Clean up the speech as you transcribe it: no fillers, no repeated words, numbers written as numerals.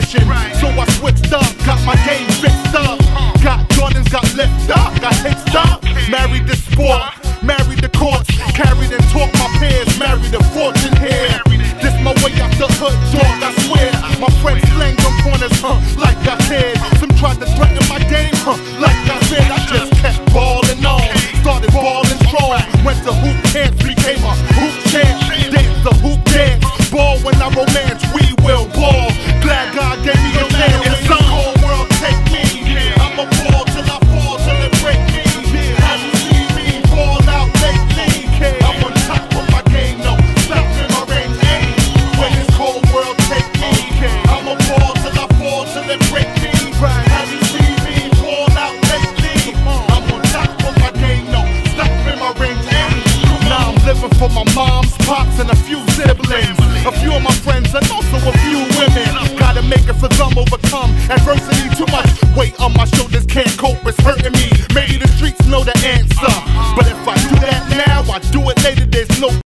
competition. So I switched up, got my game fixed up. Got Jordans, got lift up, got hitched up. Married the sport, married the courts. Carried and taught my peers, married the fortune here. This my way out the hood, dog, I swear. My friends slang on corners, like I said. Some tried to threaten my game, like I said. I just kept balling on, started balling strong. Went to hoop camps, became a hoop champ. Danced the hoop dance, ball when I romance. We will ball, glad God gave me a chance. In some whole world take me, I'ma ball till I fall, till it break me. Have you seen me fall out lately? I'm on top of my game, no stopping my range aim. When this whole world take me, I'ma ball till I fall, till it break me. Have you seen me fall out lately? I'm on top of my game, no stopping my range aim. Now I'm living for my moms, pops, and a few siblings. A few of my friends and also a few women. Gotta make it for them overcome adversity to